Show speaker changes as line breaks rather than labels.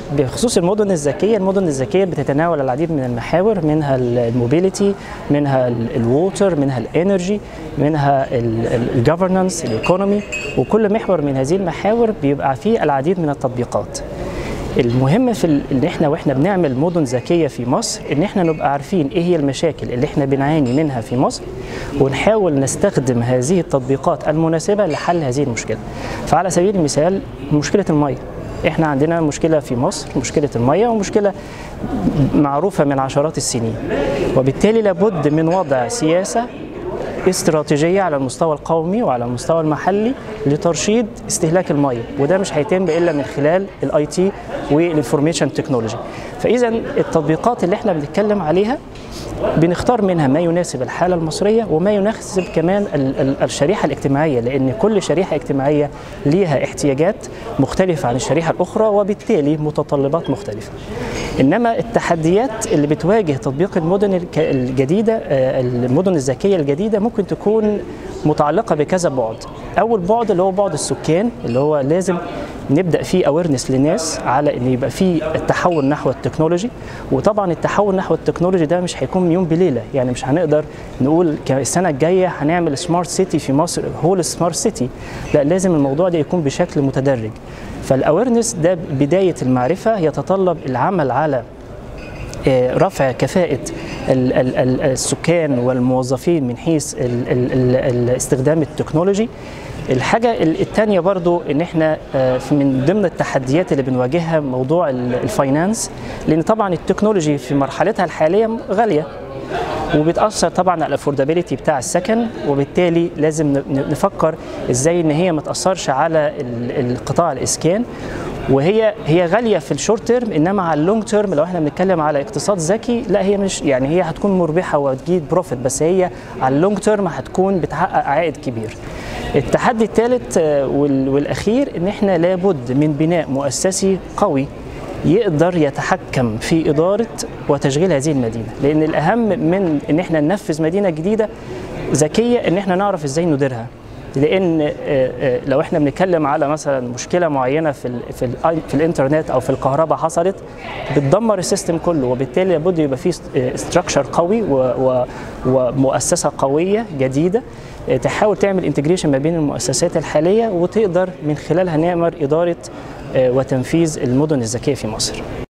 بخصوص المدن الذكية بتتناول العديد من المحاور، منها الموبيليتي، منها الووتر، منها الانرجي، منها الجفرنانس، الايكونومي، وكل محور من هذه المحاور بيبقى فيه العديد من التطبيقات. المهم في ان احنا واحنا بنعمل مدن ذكيه في مصر ان احنا نبقى عارفين ايه هي المشاكل اللي احنا بنعاني منها في مصر، ونحاول نستخدم هذه التطبيقات المناسبه لحل هذه المشكله. فعلى سبيل المثال مشكله الميه، احنا عندنا مشكله في مصر، مشكله الميه، ومشكله معروفه من عشرات السنين، وبالتالي لابد من وضع سياسه استراتيجيه على المستوى القومي وعلى المستوى المحلي لترشيد استهلاك الميه، وده مش هيتم الا من خلال الاي تي والانفورميشن تكنولوجي. فاذا التطبيقات اللي احنا بنتكلم عليها بنختار منها ما يناسب الحاله المصريه وما يناسب كمان الشريحه الاجتماعيه، لان كل شريحه اجتماعيه ليها احتياجات مختلفه عن الشريحه الاخرى وبالتالي متطلبات مختلفه. انما التحديات اللي بتواجه تطبيق المدن الجديده، المدن الذكيه الجديده، ممكن تكون متعلقه بكذا بعد. اول بعد اللي هو بعد السكان، اللي هو لازم نبدا فيه اويرنس للناس على ان يبقى فيه التحول نحو التكنولوجي. وطبعا التحول نحو التكنولوجي ده مش هيكون من يوم بليله، يعني مش هنقدر نقول السنه الجايه هنعمل سمارت سيتي في مصر، هول سمارت سيتي، لا، لازم الموضوع ده يكون بشكل متدرج. فالاويرنس ده بدايه المعرفه، يتطلب العمل على رفع كفاءة السكان والموظفين من حيث استخدام التكنولوجي. الحاجة الثانية برضو ان احنا من ضمن التحديات اللي بنواجهها موضوع الفاينانس، لان طبعا التكنولوجي في مرحلتها الحالية غالية وبتأثر طبعا على الافوردابيلتي بتاع السكن، وبالتالي لازم نفكر ازاي ان هي ما تأثرش على القطاع الاسكان. وهي غاليه في الشورت تيرم، انما على اللونج تيرم لو احنا بنتكلم على اقتصاد ذكي، لا هي مش، يعني هي هتكون مربحه وتجيب بروفيت، بس هي على اللونج تيرم هتكون بتحقق عائد كبير. التحدي الثالث والاخير ان احنا لابد من بناء مؤسسي قوي يقدر يتحكم في اداره وتشغيل هذه المدينه، لان الاهم من ان احنا ننفذ مدينه جديده ذكيه ان احنا نعرف ازاي نديرها. لان لو احنا بنتكلم على مثلا مشكله معينه في الانترنت او في الكهرباء حصلت، بتدمر السيستم كله، وبالتالي لابد يبقى فيه ستراكشر قوي ومؤسسه قويه جديده تحاول تعمل انتجريشن ما بين المؤسسات الحاليه، وتقدر من خلالها نعمل اداره وتنفيذ المدن الذكيه في مصر.